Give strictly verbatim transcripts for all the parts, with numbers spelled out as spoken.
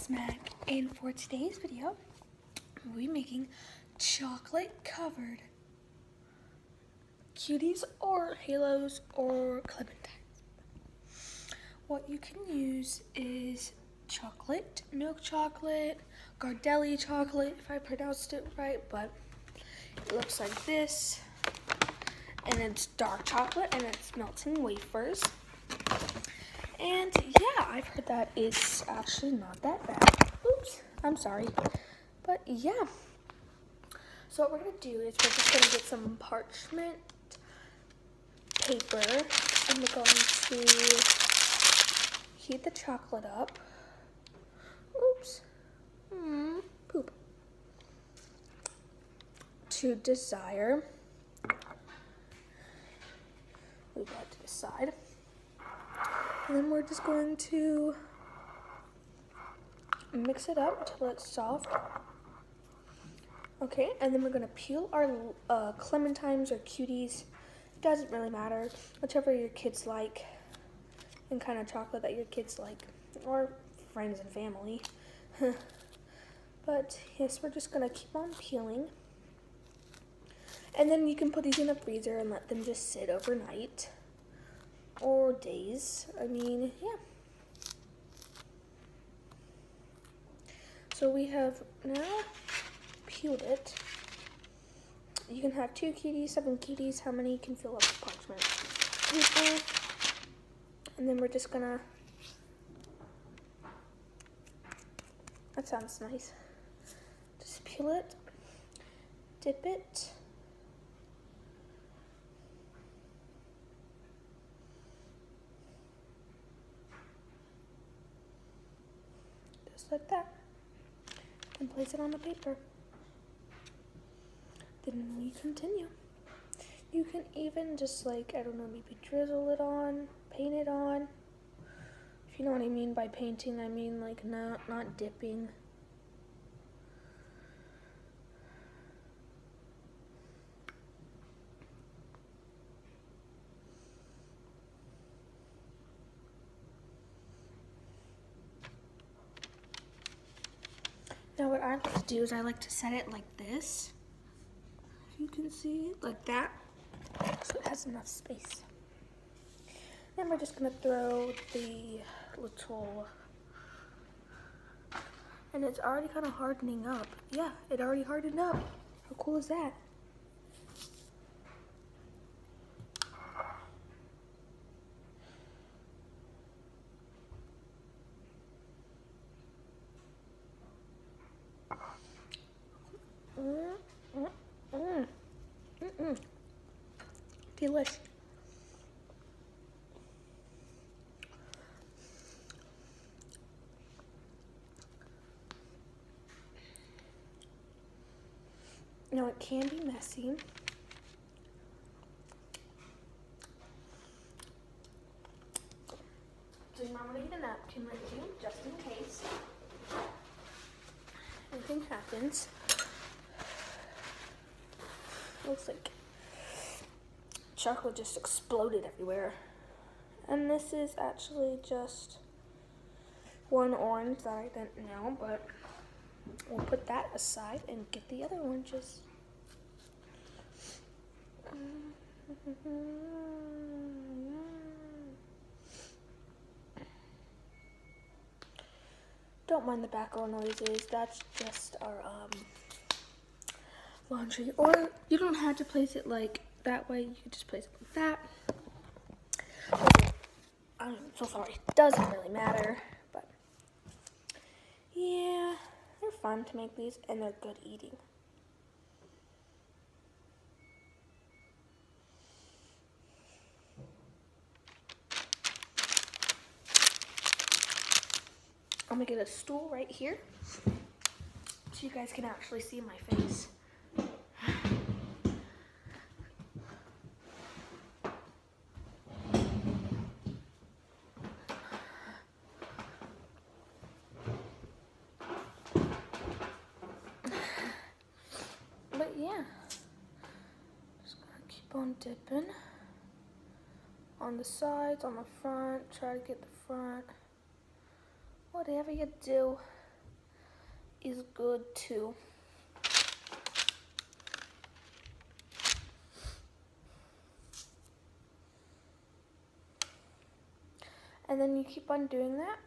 it's Mac, and for today's video, we'll be making chocolate covered cuties or halos or clementines. What you can use is chocolate, milk chocolate, Gardelli chocolate, if I pronounced it right, but it looks like this, and it's dark chocolate, and it's melting wafers. And yeah, I've heard that it's actually not that bad. Oops, I'm sorry. But yeah. So what we're gonna do is we're just gonna get some parchment paper, and we're going to heat the chocolate up. Oops. Mm, poop. To desire. Move that to the side. And then we're just going to mix it up until it's soft. Okay, and then we're going to peel our uh, clementines or cuties. It doesn't really matter, whichever your kids like, and kind of chocolate that your kids like, or friends and family. But yes, we're just going to keep on peeling. And then you can put these in the freezer and let them just sit overnight. Or days. I mean, yeah. So we have now peeled it. You can have two cuties, seven cuties, how many you can fill up with parchment paper. And then we're just gonna, that sounds nice. Just peel it, dip it. Like that, and place it on the paper. Then we continue. You can even just, like, I don't know, maybe drizzle it on, paint it on. If you know what I mean by painting, I mean like not not dipping. Now what I like to do is I like to set it like this. You can see, like that, so it has enough space. Then we're just gonna throw the little, and it's already kind of hardening up. Yeah, it already hardened up. How cool is that? Mm, mm, mm, mm, mm. Delish. Now it can be messy. So you might want to get a napkin with you, just in case anything happens. Looks like chocolate just exploded everywhere. And this is actually just one orange that I didn't know, but we'll put that aside and get the other oranges. Don't mind the background noises, that's just our um, laundry. Or you don't have to place it like that way, you can just place it like that. I'm so sorry, it doesn't really matter, but yeah, they're fun to make these and they're good eating. I'm gonna get a stool right here so you guys can actually see my face. But yeah, just gonna keep on dipping on the sides, on the front, try to get the front. Whatever you do, is good too. And then you keep on doing that.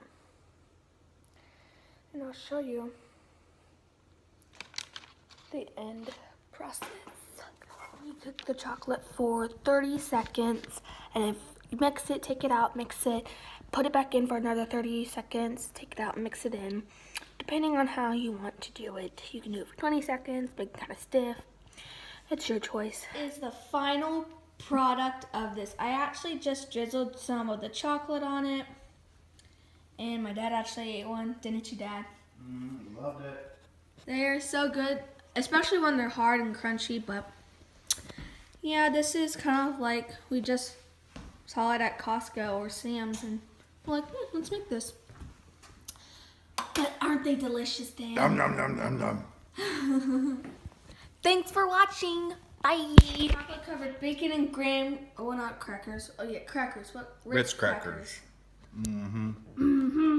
And I'll show you the end process. You cook the chocolate for thirty seconds, and if you mix it, take it out, mix it, put it back in for another thirty seconds, take it out, mix it in. Depending on how you want to do it, you can do it for twenty seconds, make it kind of stiff. It's your choice. Is the final product of this. I actually just drizzled some of the chocolate on it, and my dad actually ate one, didn't you, Dad? Mm, loved it. They're so good, especially when they're hard and crunchy, but yeah, this is kind of like we just saw it at Costco or Sam's, and we're like, hmm, let's make this. But aren't they delicious, Dad? Dum dum dum dum dum. Thanks for watching. Bye. Chocolate covered bacon and graham. Oh, well, not crackers. Oh yeah, crackers. What? Ritz, Ritz crackers. Mm-hmm. Mm-hmm.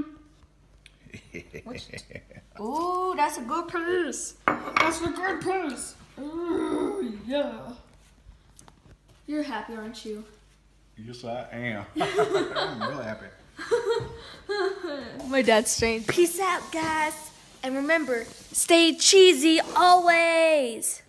Ooh, that's a good piece. That's a good piece. Ooh, yeah. You're happy, aren't you? Yes, I am. I'm really happy. My dad's strange. Peace out, guys. And remember, stay cheesy always.